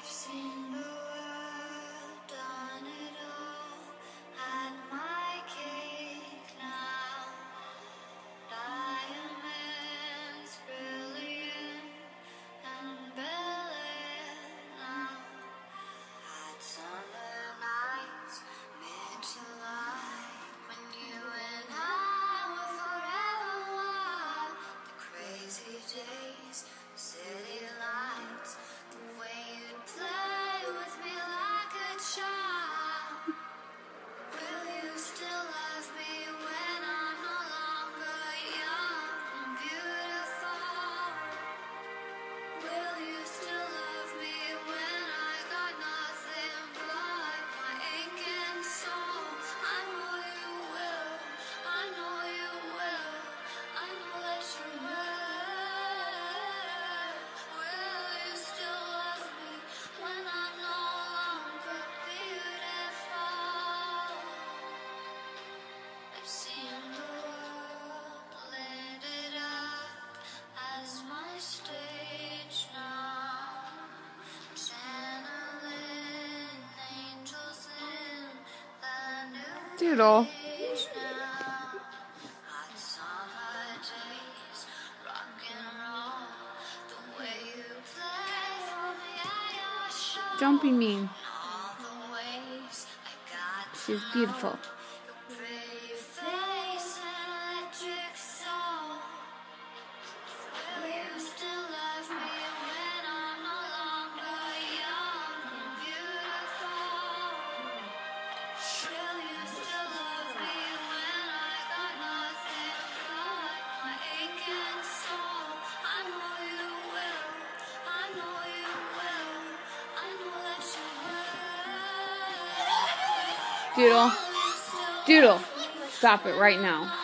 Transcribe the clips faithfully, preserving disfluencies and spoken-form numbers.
seen the world, done it all, had my cake now. Diamonds brilliant and brilliant now. Had summer nights mid-July when you and I were forever wild. The crazy days, city lights, the way you'd play with me like a child. Will you still love me when I'm no longer young and beautiful? Will you still love me when I got nothing but my aching soul? I know you will, I know you will, I know that you will. Will you still love me when I'm no longer beautiful? I've seen the world, lit it up as my stage now. Channeling angels in the new Doodle. age now. Hot summer days, rock and roll, the way you play for me at your show. Don't be mean. All the ways I got to She's beautiful. know your pretty face and electric soul. Will you still love me when I'm no longer young and beautiful? Will you still love me when I got nothing but my aching soul? I know you will, I know you will, I know that you will. Doodle. Will you still Doodle. love me Stop it right now. no longer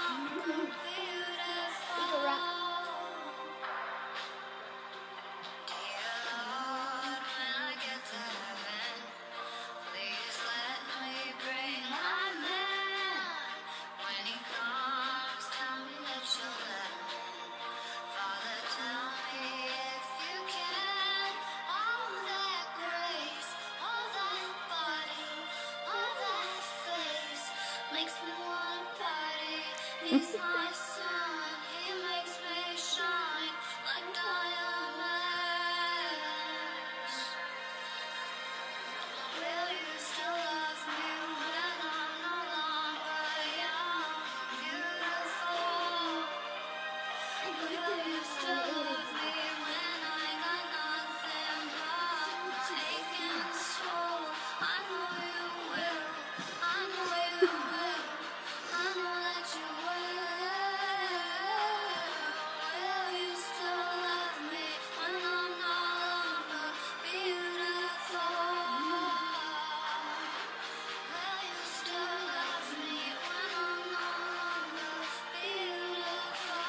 beautiful? Dear Lord, when I get to heaven, please let me bring my man. When he comes, tell me that you'll let him in. Father, tell me if you can. All that grace, all that body, all that face makes me wanna party. He's my sun, he makes me shine like diamonds. Will you still love me when I'm no longer young and beautiful? Will you still love me when I got nothing but my aching soul? I know you will, I know you will, I know that you will. Will you still love me when I'm no longer beautiful? Will you still love me when I'm no longer beautiful?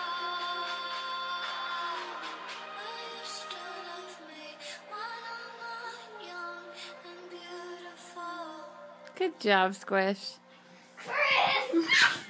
Will you still love me when I'm not young and beautiful? Good job, Squish.